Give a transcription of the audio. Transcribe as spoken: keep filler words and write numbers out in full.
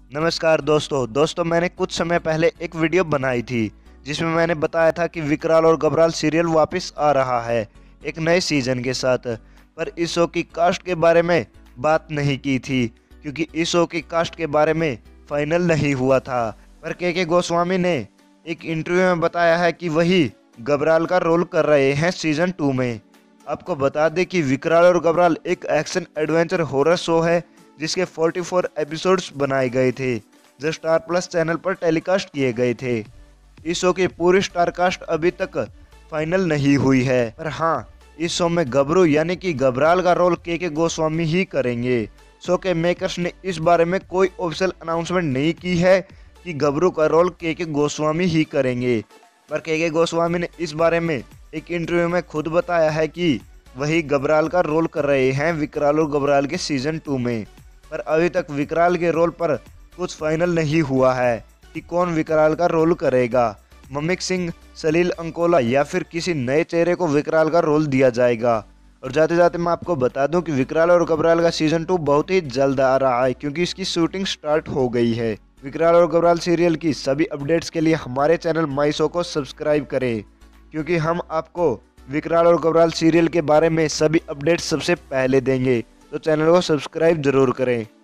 नमस्कार दोस्तों दोस्तों मैंने कुछ समय पहले एक वीडियो बनाई थी जिसमें मैंने बताया था कि विकराल और घबराल सीरियल वापस आ रहा है एक नए सीजन के साथ। पर इस शो की कास्ट के बारे में बात नहीं की थी क्योंकि इस शो की कास्ट के बारे में फाइनल नहीं हुआ था। पर के के गोस्वामी ने एक इंटरव्यू में बताया है कि वही घबराल का रोल कर रहे हैं सीजन टू में। आपको बता दें कि विकराल और घबराल एक एक्शन एडवेंचर हॉरर शो है जिसके चौवालीस एपिसोड्स बनाए गए थे जो स्टार प्लस चैनल पर टेलीकास्ट किए गए थे। इस शो की पूरी स्टार कास्ट अभी तक फाइनल नहीं हुई है, पर हाँ इस शो में गबरू यानी कि घबराल का रोल के के गोस्वामी ही करेंगे। शो के मेकर्स ने इस बारे में कोई ऑफिशियल अनाउंसमेंट नहीं की है कि गबरू का रोल के के गोस्वामी ही करेंगे, पर के के गोस्वामी ने इस बारे में एक इंटरव्यू में खुद बताया है कि वही घबराल का रोल कर रहे हैं विकराल और घबराल के सीजन टू में। पर अभी तक विकराल के रोल पर कुछ फाइनल नहीं हुआ है कि कौन विकराल का रोल करेगा। ममिक सिंह, सलील अंकोला या फिर किसी नए चेहरे को विकराल का रोल दिया जाएगा। और जाते जाते मैं आपको बता दूं कि विकराल और घबराल का सीजन टू बहुत ही जल्द आ रहा है क्योंकि इसकी शूटिंग स्टार्ट हो गई है। विकराल और घबराल सीरियल की सभी अपडेट्स के लिए हमारे चैनल माई शो को सब्सक्राइब करें क्योंकि हम आपको विकराल और घबराल सीरियल के बारे में सभी अपडेट्स सबसे पहले देंगे, तो चैनल को सब्सक्राइब जरूर करें।